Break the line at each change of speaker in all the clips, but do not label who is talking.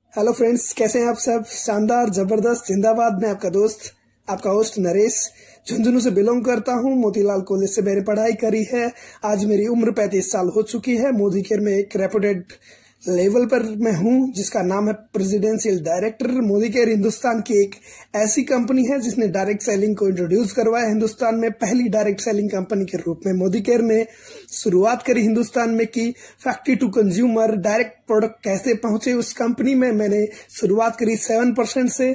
Hello friends, कैसे हैं आप सब। शानदार, जबरदस्त, जिंदाबाद। मैं आपका दोस्त, आपका होस्ट नरेश झुंझुनू से बिलोंग करता हूं। मोतीलाल कॉलेज से मैंने पढ़ाई करी है। आज मेरी उम्र 35 साल हो चुकी है। मोदी केयर में एक रेपुटेड लेवल पर मैं हूं, जिसका नाम है presidential director. Modi care Hindustan की एक ऐसी कंपनी है जिसने डायरेक्ट सेलिंग को इंट्रोड्यूस करवाया हिंदुस्तान में। पहली डायरेक्ट सेलिंग कंपनी के रूप में मोदी केयर ने शुरुआत करी हिंदुस्तान में की factory to consumer direct product कैसे पहुंचे। उस कंपनी में मैंने शुरुआत करी 7% से।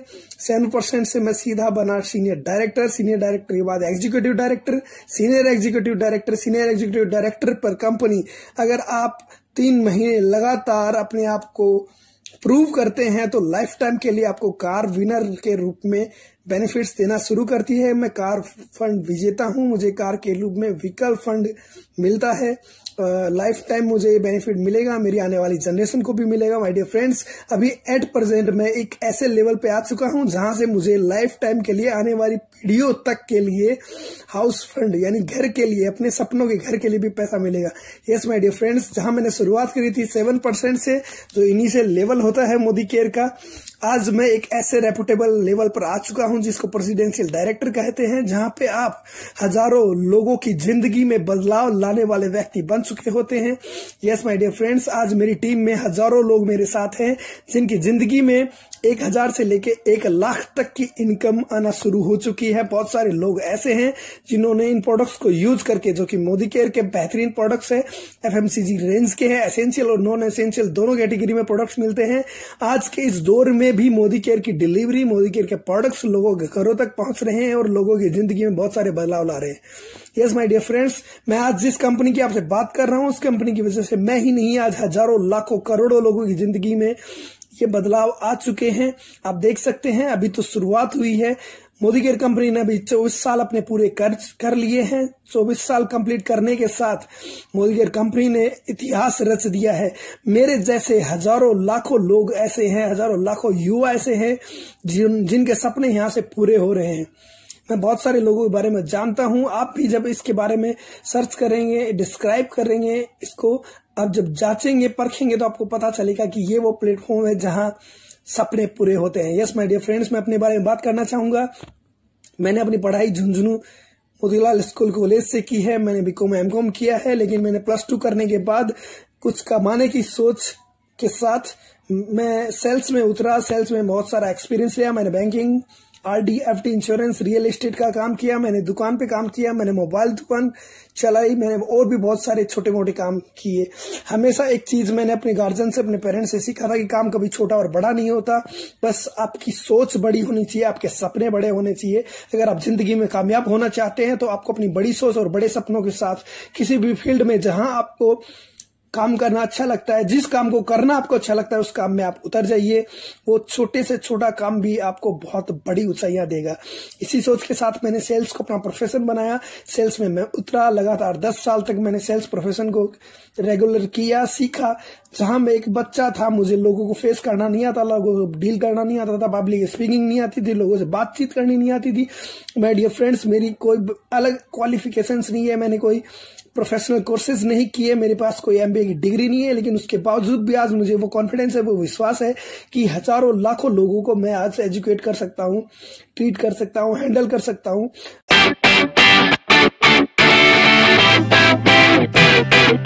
7% से मैं सीधा बना सीनियर डायरेक्टर। सीनियर डायरेक्टर के बाद executive director, senior executive director, senior executive director पर कंपनी। अगर आप 3 महीने लगातार अपने आप को प्रूव करते हैं तो लाइफ टाइम के लिए आपको कार विनर के रूप में बेनिफिट्स देना शुरू करती है। मैं कार फंड विजेता हूं। मुझे कार के रूप में व्हीकल फंड मिलता है। लाइफ टाइम मुझे ये बेनिफिट मिलेगा, मेरी आने वाली जनरेशन को भी मिलेगा। माय डियर फ्रेंड्स, अभी एट प्रेजेंट मैं एक ऐसे लेवल पे आ चुका हूं जहां से मुझे लाइफ टाइम के लिए, आने वाली पीढ़ियों तक के लिए हाउस फंड यानी घर के लिए, अपने सपनों के घर के लिए भी पैसा मिलेगा। यस माय डियर फ्रेंड्स, जहां मैंने शुरुआत करी थी 7% से, जो इनिशियल लेवल होता है मोदी केयर का, आज मैं एक ऐसे रेपुटेबल लेवल पर आ चुका हूं जिसको प्रेसिडेंशियल डायरेक्टर कहते हैं, जहां पे आप हजारों लोगों की जिंदगी में बदलाव लाने वाले व्यक्ति बन चुके होते हैं। यस माय डियर फ्रेंड्स, आज मेरी टीम में हजारों लोग मेरे साथ हैं जिनकी जिंदगी में 1000 से लेके 1 लाख तक की इनकम आना शुरू हो चुकी है। बहुत सारे लोग ऐसे हैं जिन्होंने इन प्रोडक्ट्स को यूज करके, जो कि मोदी केयर के बेहतरीन प्रोडक्ट्स है, FMCG रेंज के हैं, एसेंशियल और नॉन एसेंशियल दोनों कैटेगरी में प्रोडक्ट्स मिलते हैं। आज के इस दौर में भी मोदी केयर की डिलीवरी, मोदी केयर के प्रोडक्ट्स लोगों के घरों तक पहुंच रहे हैं और लोगों की जिंदगी में बहुत सारे बदलाव ला रहे हैं। यस माय डियर फ्रेंड्स, मैं आज जिस कंपनी की आपसे बात कर रहा हूं, उस कंपनी की वजह से मैं ही नहीं, आज हजारों लाखों करोड़ों लोगों की जिंदगी में ये बदलाव आ चुके हैं। आप देख सकते हैं, अभी तो शुरुआत हुई है। मोदी केयर कंपनी ने अभी 24 साल अपने पूरे कर लिए हैं। 24 साल कंप्लीट करने के साथ मोदी केयर कंपनी ने इतिहास रच दिया है। मेरे जैसे हजारों लाखों लोग ऐसे हैं, हजारों लाखों युवा ऐसे हैं जिनके सपने यहां से पूरे हो रहे हैं। मैं बहुत सारे लोगों के बारे में जानता हूं। आप भी जब इसके बारे में सर्च करेंगे, डिस्क्राइब करेंगे इसको, आप जब जांचेंगे, परखेंगे, तो आपको पता चलेगा कि ये वो प्लेटफॉर्म है जहां सपने पूरे होते हैं। यस माय डियर फ्रेंड्स, मैं अपने बारे में बात करना चाहूंगा। मैंने अपनी पढ़ाई झुंझुनू मोतीलाल स्कूल कॉलेज से की है। मैंने BCom MCom किया है, लेकिन मैंने +2 करने के बाद कुछ कमाने की सोच के साथ मैं सेल्स में उतरा। सेल्स में बहुत सारा एक्सपीरियंस लिया। मैंने banking, RD, FD, insurance, real estate का काम किया। मैंने दुकान पे काम किया, मैंने मोबाइल दुकान चलाई, मैंने और भी बहुत सारे छोटे मोटे काम किए। हमेशा एक चीज मैंने अपने गार्जियन से, अपने पेरेंट्स से सीखा था कि काम कभी छोटा और बड़ा नहीं होता, बस आपकी सोच बड़ी होनी चाहिए, आपके सपने बड़े होने चाहिए। अगर आप जिंदगी में कामयाब होना चाहते हैं तो आपको अपनी बड़ी सोच और बड़े सपनों के साथ किसी भी फील्ड में जहां आपको काम करना अच्छा लगता है, जिस काम को करना आपको अच्छा लगता है, उस काम में आप उतर जाइए। वो छोटे से छोटा काम भी आपको बहुत बड़ी ऊंचाइयां देगा। इसी सोच के साथ मैंने सेल्स को अपना प्रोफेशन बनाया। सेल्स में मैं उतरा। लगातार 10 साल तक मैंने सेल्स प्रोफेशन को रेगुलर किया, सीखा। जहां मैं एक बच्चा था, मुझे लोगों को फेस करना नहीं आता, लोगों को डील करना नहीं आता था, पब्लिक स्पीकिंग नहीं आती थी, लोगों से बातचीत करनी नहीं आती थी। माय डियर फ्रेंड्स, मेरी कोई अलग क्वालिफिकेशंस नहीं है, मैंने कोई प्रोफेशनल कोर्सेज नहीं किए, मेरे पास कोई MBA की डिग्री नहीं है, लेकिन उसके बावजूद भी आज मुझे वो कॉन्फिडेंस है, वो विश्वास है कि हजारों लाखों लोगों को मैं आज एजुकेट कर सकता हूं, ट्रीट कर सकता हूं, हैंडल कर सकता हूं।